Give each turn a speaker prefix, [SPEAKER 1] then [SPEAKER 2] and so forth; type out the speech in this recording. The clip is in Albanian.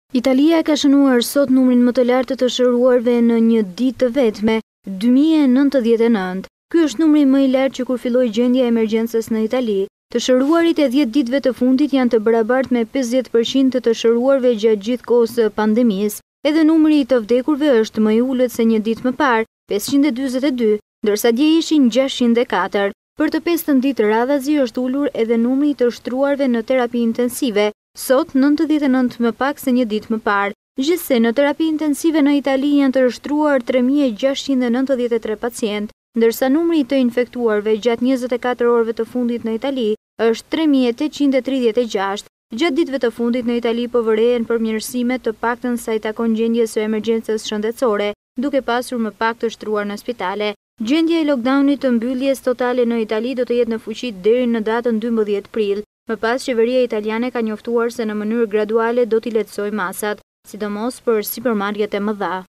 [SPEAKER 1] Italia ka shënuar sot numrin më të lartë të shëruarve në një ditë të vetme, 2099. Ky është numri më i lartë që kur filloi gjendja e emergjencës në Itali. Të shëruarit e 10 ditëve të fundit janë të barabartë me 50% të shëruarve gjatë gjithë kohës së pandemisë. Edhe numri i të vdekurve është më i ulët se një ditë më parë, 542, ndërsa dje ishin 604. Për të 5 ditë radhazi është ulur edhe numri i të shtruarve në terapi intensive, sot 99 më pak se një ditë më parë. Gjithsesi në terapi intensive në Itali janë të shtruar 3693 pacientë, ndërsa numri i të infektuarve gjatë 24 orëve të fundit në Itali është 3836. Gjatë ditëve të fundit në Itali po vërehen përmirësime të paktën sa i takon gjendjes së emergjencës shëndetësore, duke pasur më pak të shtruar në spitale. Gjendja e lockdownit të mbylljes totale në Itali do të jetë në fuqi deri në datën 12 prill. Më pas, qeveria italiane ka njoftuar se në mënyrë graduale do t'i lehtësojë masat, sidomos për sipërmarrjet e mëdha.